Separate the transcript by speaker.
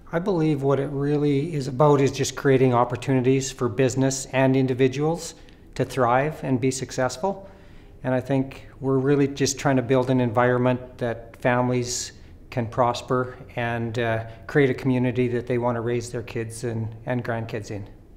Speaker 1: I believe what it really is about is just creating opportunities for business and individuals to thrive and be successful. And I think we're really just trying to build an environment that families can prosper and create a community that they want to raise their kids and grandkids in.